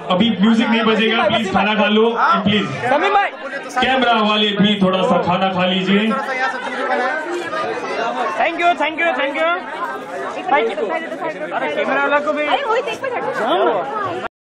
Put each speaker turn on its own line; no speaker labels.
अभी म्यूजिक नहीं बजेगा, प्लीज खाना खा लो प्लीज। कैमरा वाले भी थोड़ा सा खाना खा लीजिए।
Thank you thank you thank you. Camera वाला को भी